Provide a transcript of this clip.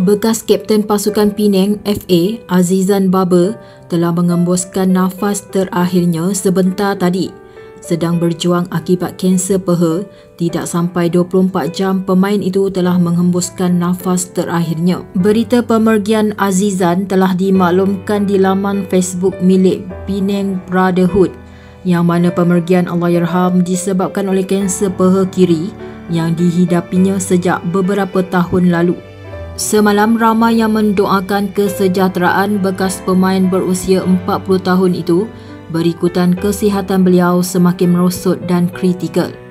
Bekas Kapten Pasukan Penang FA Azizan Barber telah mengembuskan nafas terakhirnya sebentar tadi. Sedang berjuang akibat kanser peha, tidak sampai 24 jam pemain itu telah menghembuskan nafas terakhirnya. Berita pemergian Azizan telah dimaklumkan di laman Facebook milik Penang Brotherhood, yang mana pemergian Allahyarham disebabkan oleh kanser peha kiri yang dihidapinya sejak beberapa tahun lalu. Semalam ramai yang mendoakan kesejahteraan bekas pemain berusia 40 tahun itu berikutan kesihatan beliau semakin merosot dan kritikal.